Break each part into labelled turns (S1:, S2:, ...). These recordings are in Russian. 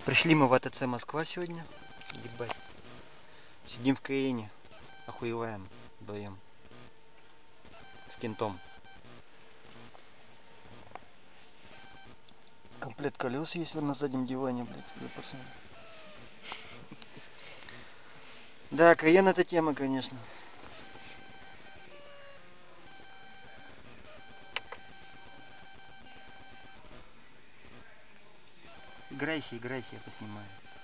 S1: Пришли мы в АТЦ Москва сегодня. Ебать. Сидим в Каене. Охуеваем вдвоем. С кентом. Комплект колес есть на заднем диване, блядь, пацаны. Да, Каен это тема, конечно. Играйся, я поснимаю.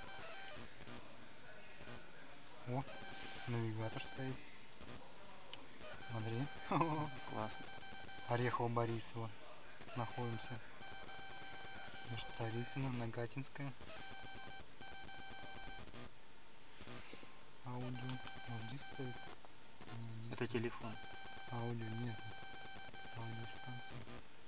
S2: О, навигатор стоит. Смотри.
S1: Классно.
S2: Орехово-Борисово. Находимся. Между Царицыно, Нагатинская. Аудио. Вот здесь стоит.
S1: Это телефон.
S2: Аудио нет. Аудиостанция.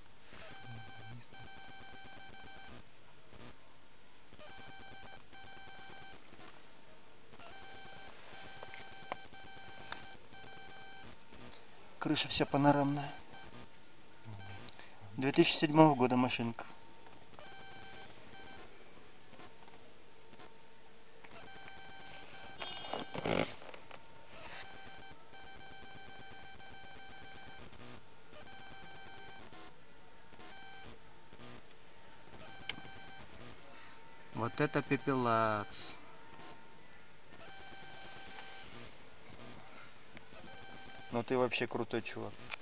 S1: Крыша вся панорамная. 2007 года машинка. Вот это пепелац. Ну ты вообще крутой чувак.